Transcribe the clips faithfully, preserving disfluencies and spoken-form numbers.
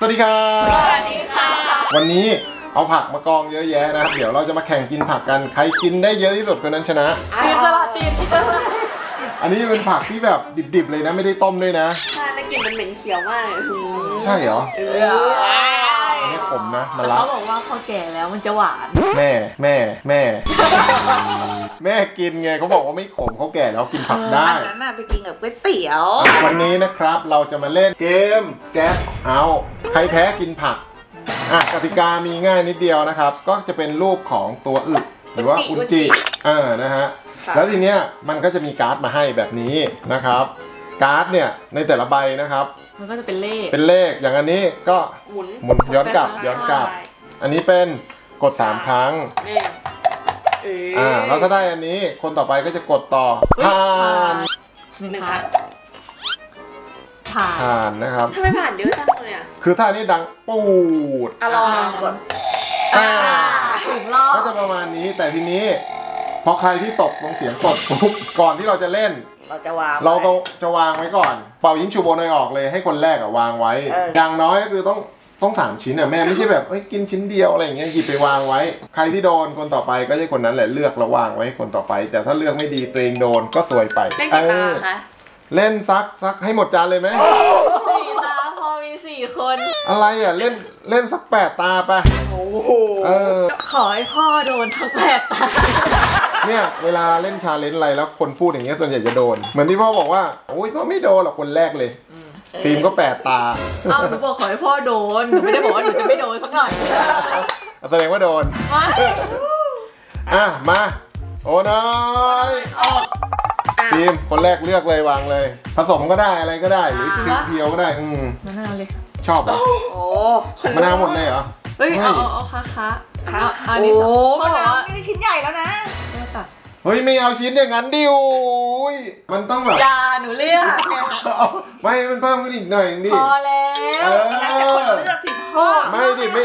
วัสดีครับสวัสดีค่ะวันนี้เอาผักมากองเยอะแยะนะครับเดี๋ยวเราจะมาแข่งกินผักกันใครกินได้เยอะที่สุดคนนั้นชนะอิสระสินอันนี้เป็นผักที่แบบดิบๆเลยนะไม่ได้ต้มด้วยนะใช่แล้วกลิ่นมันเหม็นเขียวมากใช่เหรอเอออันนี้ผมนะมาละเขาบอกว่าพอแก่แล้วมันจะหวานแม่แม่แม่แม่กินไงเขาบอกว่าไม่ขมเขาแก่แล้วกินผักได้อันนั้นน่ะไปกินกับก๋วยเตี๋ยววันนี้นะครับเราจะมาเล่นเกมแก๊สเอาใครแพ้กินผักอ่ะกติกามีง่ายนิดเดียวนะครับก็จะเป็นรูปของตัวอึหรือว่าอุจจิอ่านะฮะแล้วทีเนี้ยมันก็จะมีการ์ดมาให้แบบนี้นะครับการ์ดเนี่ยในแต่ละใบนะครับมันก็จะเป็นเลขเป็นเลขอย่างอันนี้ก็หมุนหมุนย้อนกลับย้อนกลับอันนี้เป็นกดสามครั้งอ่าแล้วถ้าได้อันนี้คนต่อไปก็จะกดต่อผ่านหนึ่งครั้งผ่านผ่านนะครับทำไมผ่านเยอะจังเลยอ่ะคือถ้านี้ดังปูดอร่อยกดอ่าถึงรอบก็จะประมาณนี้แต่ทีนี้พอใครที่ตกตรงเสียงตกปุ๊บก่อนที่เราจะเล่นเราจะวางเราต้องจะวางไว้ก่อนเป่ายิงฉุบโบนอยออกเลยให้คนแรกอะวางไว้อย่างน้อยก็คือต้องต้องสามชิ้นอะแม่ไม่ใช่แบบเอ้ยกินชิ้นเดียวอะไรอย่างเงี้ยหยิบไปวางไว้ใครที่โดนคนต่อไปก็ใช่คนนั้นแหละเลือกแล้ววางไว้คนต่อไปแต่ถ้าเลือกไม่ดีตัวเองโดนก็ซวยไปเล่นกี่ตาคะเล่นซักซักให้หมดจานเลยไหมสี่ตาพอมีสี่คนอะไรอ่ะเล่นเล่นสักแปดตาไปโอ้โหขอให้พ่อโดนทั้งแปดตาเนี่ยเวลาเล่นชาเลนจ์อะไรแล้วคนพูดอย่างเงี้ยส่วนใหญ่จะโดนเหมือนที่พ่อบอกว่าโอ้ยพ่อไม่โดนหรอกคนแรกเลยฟิล์มก็แปดตาอ้าวหนูบอกขอให้พ่อโดนหนูไม่ได้บอกว่าหนูจะไม่โดนสักหน่อยแสดงว่าโดนอ่ะมาโอ้น้อยฟิล์มคนแรกเลือกเลยวางเลยผสมก็ได้อะไรก็ได้หรือเพียวก็ได้อืมมะนาวเลยชอบเหรอโอ้มะนาวหมดเลยเหรอเฮ้ยเอาเอาคะคะอันนี้โอ้มะนาวนี่ชิ้นใหญ่แล้วนะเฮ้ยไม่เอาชิ้นอย่างนั้นดิวมันต้องแบบยาหนูเลือกไม่มันเพิ่มขึ้นอีกหน่อยดิพอแล้วเออเลือกสิพ่อไม่ดิไม่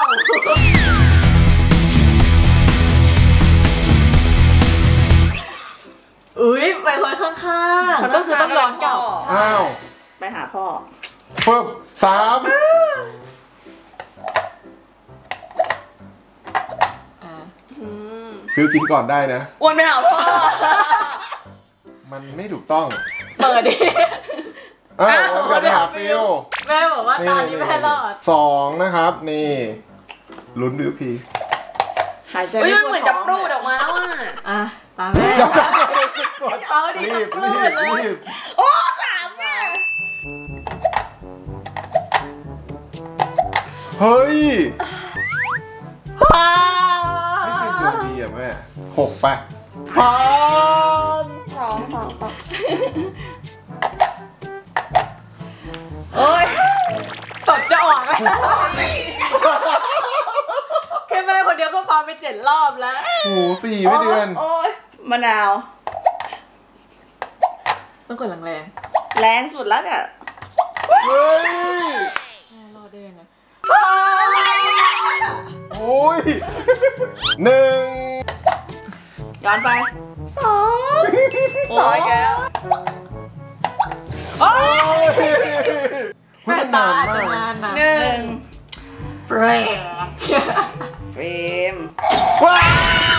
อุ้ยไปคนข้างๆก็คือต้องย้อนกลับอ้าวไปหาพ่อเพิ่มสามฟิวกินก่อนได้นะอ้วนไม่เอาพ่อมันไม่ถูกต้องเปิดดิอ้าวกลับไปหาฟิวแม่บอกว่าตอนนี้แม่รอดสองนะครับนี่ลุ้นดูทีหายใจไม่เหมือนจะปรูดออกมาแล้วอ่ะตาแม่เอาดิรีบรีบรีบโอ้สามแม่เฮ้ยว้าไม่ใช่ดวงดีอะแม่หกไปผ่านสองสองโอ้ยตดจะออกแล้วแค่แม่คนเดียวก็พาไปเจ็ดรอบแล้วโอ้สี่ไม่เดือนโอ้ยมะนาวต้องกดแรงแรงแรงสุดแล้วเนี่ยเฮ้ยรอดได้ยังไงโอ้ยหนึ่งย้อนไปสองสองแก้วโอ้ยแม่ตาจะนานนะหนึ่งเฟรมเฟรมว้าว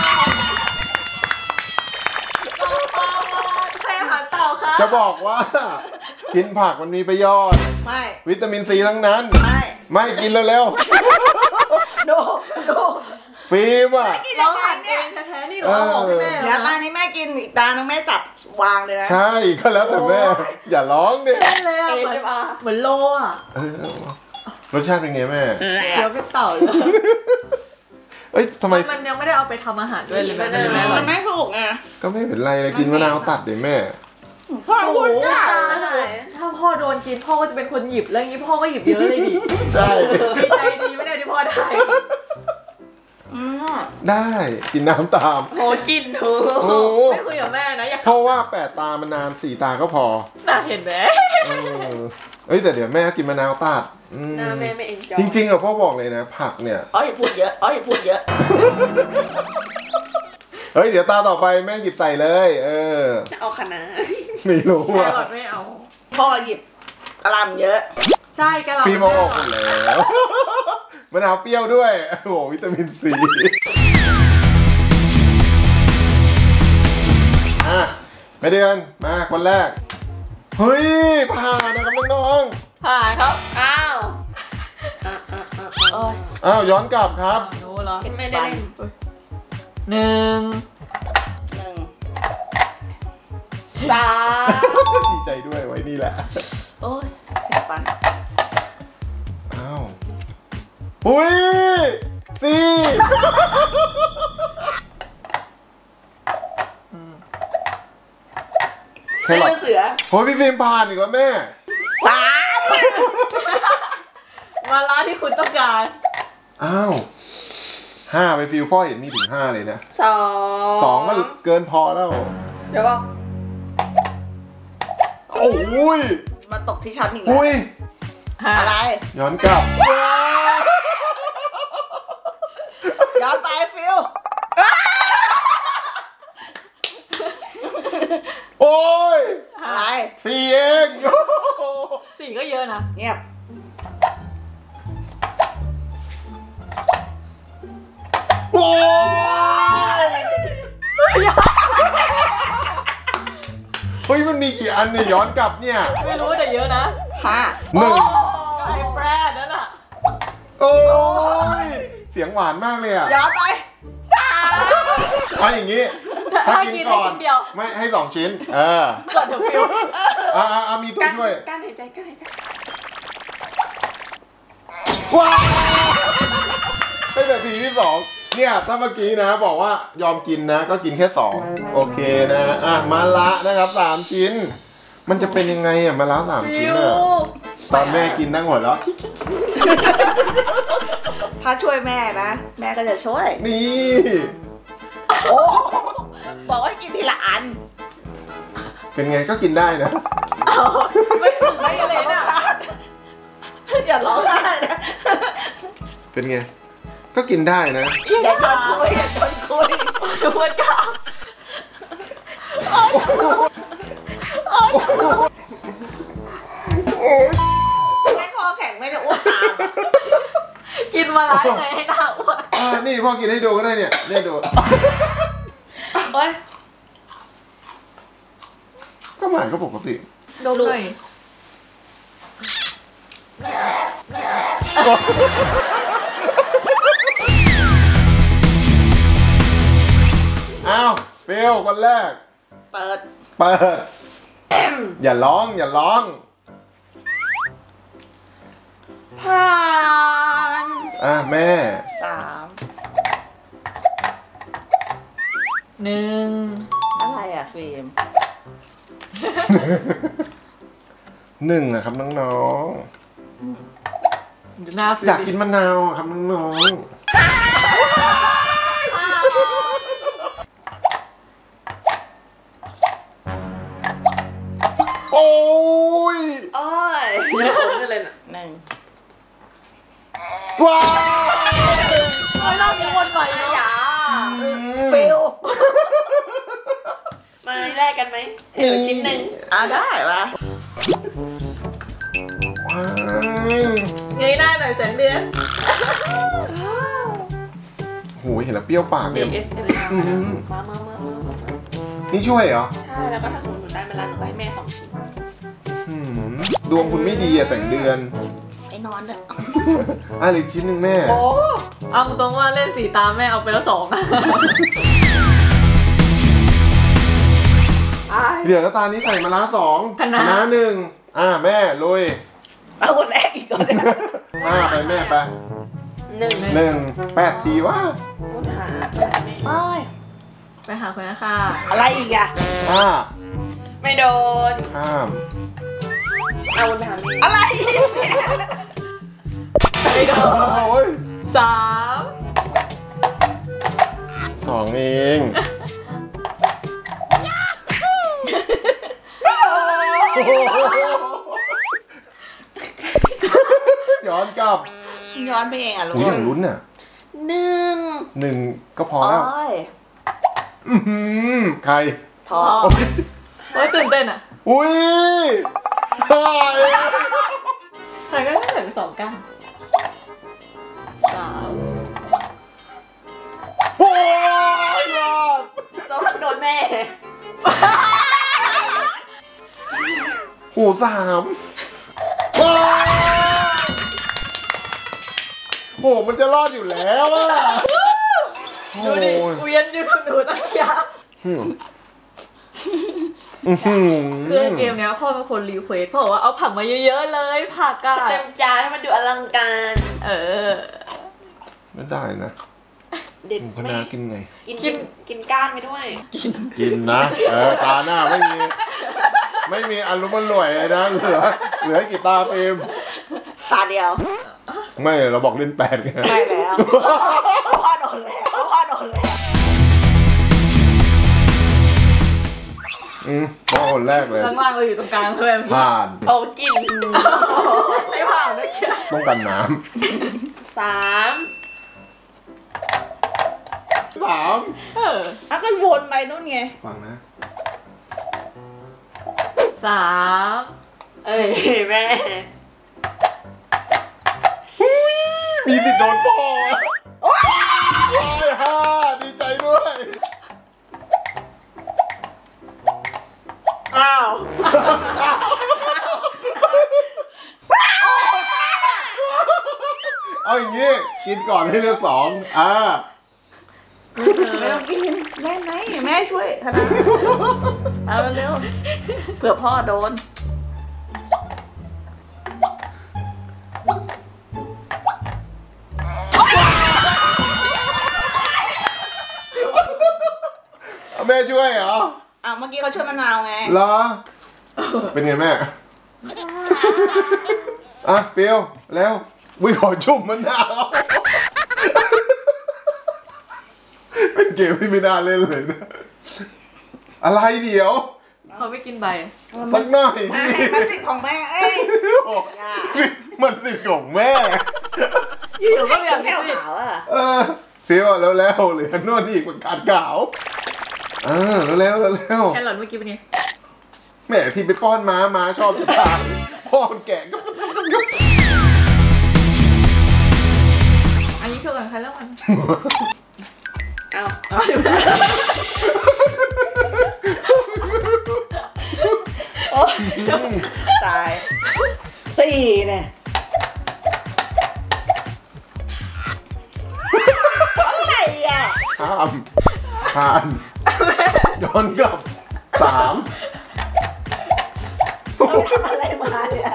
ใครอาหารเต่าคะจะบอกว่ากินผักมันมีประโยชน์ไม่วิตามินซีทั้งนั้นไม่ไม่กินเร็วๆดูดูฟิล์มอ่ะเราหั่นเองแท้ๆนี่หนูเอาของแม่เดี๋ยวตานี้แม่กินอีกตานึงแม่จับวางเลยนะใช่ก็แล้วแต่แม่อย่าร้องดิใช่เลยอ่ะเหมือนโลอ่ะรสชาติเป็นไงแม่เคี้ยวเป็นเต่าเลยเอ้ยทำไมมันยังไม่ได้เอาไปทำอาหารด้วยเลยแม่มันไม่ถูกไงก็ไม่เป็นไรเลยกินมะนาวตัดดิแม่พ่อพูดยากถ้าพ่อโดนกินพ่อก็จะเป็นคนหยิบแล้วงี้พ่อก็หยิบเยอะเลยดิใช่ดีใจดีไม่ได้ที่พ่อได้ได้กินน้ำตามโอ้กินเถอะไม่คุยกับแม่นะอยากเพราะว่าแปดตามันนานสี่ตาก็พอน่าเห็นไหมเอ้ยแต่เดี๋ยวแม่กินมะนาวตัดหน้าแม่ไม่เอ็นจอยจริงๆอะพ่อบอกเลยนะผักเนี่ยอ๋ออย่าพูดเยอะอ๋ออย่าพูดเยอะเฮ้ยเดี๋ยวตาต่อไปแม่หยิบใส่เลยเออเอาคณะไม่รู้อ่ะไม่เอาพ่อหยิบกระลำเยอะใช่แกเราฟิล์มเอาออกหมดแล้วมะนาวเปรี้ยวด้วยโอ้โหวิตามินซีอ่ะไม่เดือนมาคนแรกเฮ้ยผ่านนะครับน้องผ่านครับอ้าวอ่ะอ่ะอ่ะโอ้ยๆอ้าวย้อนกลับครับหนูเหรอไม่ได้เล่นหนึ่งหนึ่งสามดีใจด้วยไว้นี่แหละโอ้ยฟันอ้าวอุ้ยสี่ แคไม่รอทรู้เสือโอ้ยพี่ฟิล์มผ่านอีกแล้วแม่สามมาล้าที่คุณต้องการอ้าวห้าไปฟิลพ่อเห็นมีถึงห้าเลยนะสองสองก็เกินพอแล้วเดี๋ยวบอกโอ้ยมาตกที่ชั้นอีกแล้วอุ้ยอะไรย้อนกลับย้อนไปฟิวโอ้ยอะไรสี่เองสี่ก็เยอะนะเงียบโอ้ยเฮ้ยมันมีกี่อันเนี่ยย้อนกลับเนี่ยไม่รู้แต่เยอะนะห้าหนึ่งไอ้แปรดนั่นน่ะโอ้ยเสียงหวานมากเลยอ่ะย้อนไปสามเอาอย่างนี้ถ้ากินก่อนให้กินให้ชิ้นเดียวไม่ให้สองชิ้น เออก่อนเถอะฟิวอ่าอ่ามีตัวช่วยการหายใจการหายใจว้าวตั้งแต่ทีที่สองเนี่ยถ้าเมื่อกี้นะบอกว่ายอมกินนะ ก็กินแค่สองโอเคนะอ่ะมาละนะครับสามชิ้น มันจะเป็นยังไงอ่ะมาละสามชิ้นอ่ะตอนแม่กินนั่งหัวเราะถ้าช่วยแม่นะ แม่ก็จะช่วยนี่โอ้บอกว่ากินทีละอันเป็นไงก็กินได้นะไม่ถึงไม่เลยน่ะอย่าร้องไห้นะเป็นไงก็กินได้นะอย่าชวนคุยอย่าชวนคุยทุกคนกล้าแม่คอแข็งแม่จะอ้วกตามอะกินมาล้าไงให้หน้าอ้วนอ่านี่พ่อกินให้ดูก็ได้เนี่ยเนี่ยดูโอ๊ยก็หมายก็ปกติดมหน่อยอ้าวเปรี้ยวคนแรกเปิดเปิดอย่าร้องอย่าร้องผ่านอ่ะแม่สามหนึ่งอะไรอ่ะฟิล์มหนึ่งอะครับน้องดูหน้าฟิๆวอยากกินมะนาวอะครับน้องๆโอ้ยโอ้ยไม่คุ้นกันเลยนะหนึ่งว้าวเฮ้ยรอบนี้วนไหวเนาะอย่าฟิลมาแลกกันไหมเดี๋ยวชิ้นหนึ่งอ่ะได้ปะว้าวเงยหน้าหน่อยแสงเดือนโหเห็นแล้วเปรี้ยวปากเลยเอสเอ็มอืมมามามามามานี่ช่วยเหรอใช่แล้วก็ถ้าสมมติหนูได้มาแล้วหนูก็ให้แม่สองชิ้นหืมดวงคุณไม่ดีอะแสงเดือนไอ้นอนเด้ออ่ะเหลืออกชิ้นหนึ่งแม่โอ้เอาตรงว่าเล่นสีตาแม่เอาไปแล้วสองเดี๋ยวแล้วตานี้ใส่มะระสองคณะน้าหนึ่งอ่ะแม่ลุยเอาคนแรกอีกคนเนี่ยอ่ะไปแม่ไปหนึ่งหนึ่งแปดทีว่าค้นหาแม่โอ้ยไปหาคนนะค่ะอะไรอีกอ่ะห้าไม่โดนข้ามเอาวนไปหาแม่อะไรอีกเนี่ยไม่โดนโอ้ยสามสองเอง ย้อนกลับย้อนไปเองอ่ะลูกอุ้ยอย่างลุ้นอ่ะหนึ่งหนึ่งก็พอโอ้แล้วยอื้อหือใครพอโอ้ยตื่นเต้นอ่ะอุ้ยตายสใครก็ได้ถึงสองก้านสามโอ้ยรอดต้องโดนแม่โอ้สามว้าวโอ้มันจะรอดอยู่แล้วอะโอ้ดูดิยเวียนอยู่กับหนูตั้งยาวอืมอื้อหือคือเกมเนี้ยพ่อเป็นคนรีเควสพ่อบอกว่าเอาผักมาเยอะๆเลยผักอะเต็มจานให้มันดูอลังการเออไม่ได้นะเด็ดหมูคไม่ณะกินไงกินกินกินก้านไปด้วยกินนะ เออตาหน้าไม่มี ไม่มีอารมณ์มันรวยเลยนะเหลือเหลือกี่ตาเฟรมตาเดียวไม่เราบอกเล่นแปดไงไม่แล้วพ่อโดนแล้วพ่อโดนแล้วอืมพ่อคนแรกเลยข้างล่างเราอยู่ตรงกลางเพื่อนผ่านโอ้กินไม่ผ่านด้วยแค่ป้องกันน้สามำสามเอออ่ะก็วนไปนู่นไงฟังนะสามเอ้ยแม่มีสิทธิ์โดนพ่ออะโอ้ยฮ่าดีใจด้วยอ้าวเอาอย่างงี้กินก่อนให้เลือกสองอ่าไม่ต้องกินแม่ไหนแม่ช่วยธนาเอาเร็วๆเผื่อพ่อโดนเอาแม่ช่วยเหรออ่ะเมื่อกี้เขาช่วยมะนาวไงเหรอ เป็นไงแม่ อ่ะเปียวแล้ววิขอชุ่มมันหนาวเป็นเกมที่ไม่น่าเล่นเลยนะ อะไรเดี๋ยวเขาไม่กินใบสักหน่อยไม่ดิมันติดของแม่เอ้ยมันติดของแม่อยู่ๆก็อยากแค่กินขาวอ่ะเออเฟียวแล้วแล้วเหลือนวดอีกเป็นการขาวเออแล้วแล้วแล้วแล้วแครอทเมื่อกี้เป็นไงแม่ที่ไปป้อนม้าม้าชอบทานป้อนแกะก็อันนี้คือกันใครแล้วมันเอาเอาอยู่นะโอ้ตายสี่เนี่ยอะไรอ่ะข้ามผ่านย้อนกลับสามทำอะไรมาเนี่ย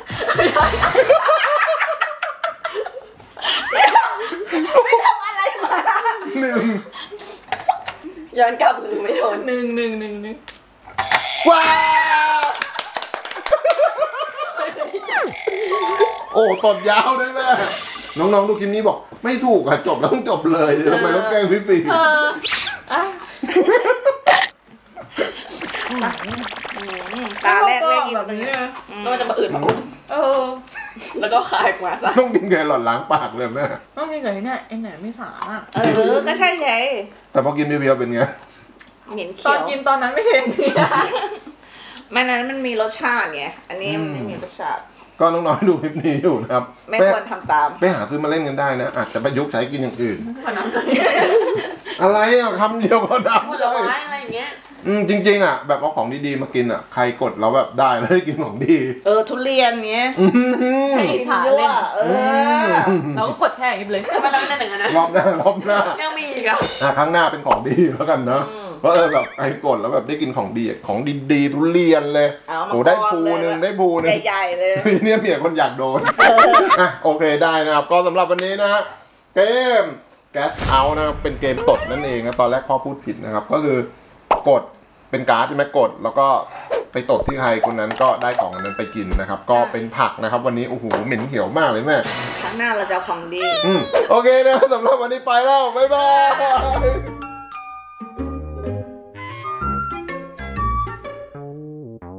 ไม่ทำอะไรมาหนึ่งย้อนกลับคือไม่โดนหนึ่งหนึ่งหนึ่งหนึ่งว้าวโอ้ตดยาวได้แม่น้องๆดูคลิปนี้บอกไม่ถูกอะจบแล้วต้องจบเลยทำไมต้องแกล้งพี่ปีเอออ่ะตาแรกแรกกินแบแบบ บนี้นี้เลยแล้วมันจะมาอื่นมาอุ้มเออแล้วก็คายกว่าซะต้องกินแครอทล้างปากเลยแม่ต้องกินกับไอ้เนี่ยไอ้ไหนไม่สาอ่ะเออก็ใช่ไงแต่พอกินเพียวๆเป็นไงเหม็นตเขีอนยวกินตอนนั้นไม่ใช่อย่างนี้นะไม่นั้นมันมีรสชาติไงอันนี้มันไม่มีรสชาติก็น้องๆดูคลิปนี้อยู่นะครับไม่ไปควรทำตามไปหาซื้อมาเล่นกันได้นะ อาจจะประยุกต์ใช้กินอย่างอื่นวันนั้นเลยอะไรอ่ะคำเดียวก็ได้ผลไม้อะไรอย่างเงี้ยอืมจริงๆอ่ะแบบเอาของดีๆมากินอ่ะใครกดเราแบบได้แล้วได้กินของดีเออทุเรียนเงี้ยอื้อหือให้กินฉาด้วเล่ยนเออเราก็กดแค่อย่างนี้เลยแต่มันเราไม่ได้หนึ่งอะนะรอบหน้ารอบหน้ายังมีอีกอ่ะอ่ะครั้งหน้าเป็นของดีแล้วกันเนาะอืมเพราะเออแบบไอ้กดแล้วแบบได้กินของดีอะของดีๆทุเรียนเลยเอามาโอ้ได้ก้อนภูเลยหนึ่งอะได้ภูหนึ่งใหญ่ๆเลยเนี่ยเมียคนอยากโดนอ่ะโอเคได้นะครับก็สำหรับวันนี้นะฮะเกม Gas Out นะครับเป็นเกมตดนั่นเองนะตอนแรกพ่อพูดผิดนะครับก็คือกดเป็นการ์ดใช่ไหมกดแล้วก็ไปตดที่ใครคนนั้นก็ได้ของอันนั้นไปกินนะครับก็เป็นผักนะครับวันนี้โอ้โหเหม็นเขียวมากเลยแม่ครั้งหน้าเราจะเอาของดีอืมโอเคนะสำหรับวันนี้ไปแล้ว บ๊ายบาย